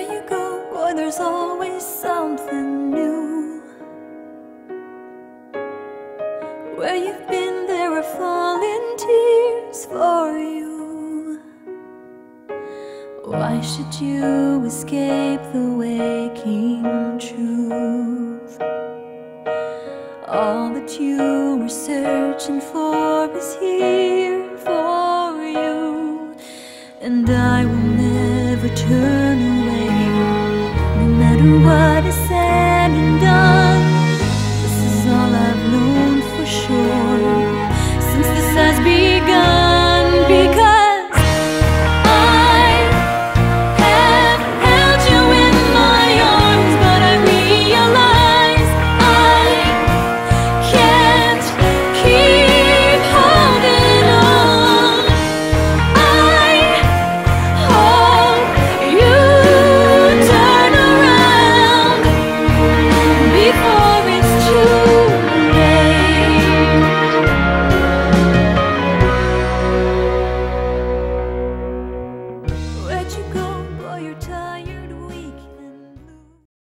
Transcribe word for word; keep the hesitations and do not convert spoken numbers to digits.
you go, boy, there's always something new. Where you've been, there are falling tears for you. Why should you escape the waking truth? All that you were searching for is here for you, and I will never turn